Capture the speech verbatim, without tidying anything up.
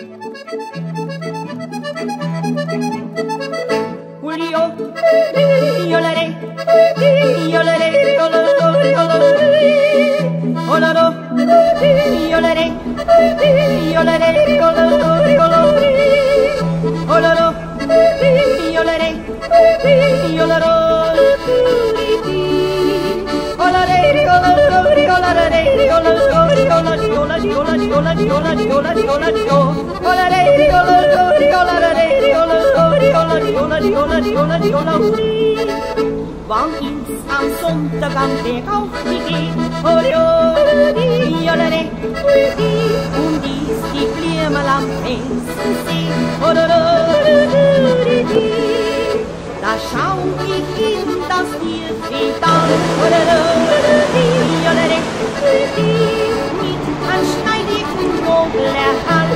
Julio, yolare, yolare, yolare, oloro, yolare, yolare, oloro, yolare, yolaro, olare, olare, olare, wann ist am Sonntag am Weg aufgegeben, und ist die Blume am Fenster sehen, da schau ich in das Tierfeld an, mit einem schneidigen Vogel erhalten.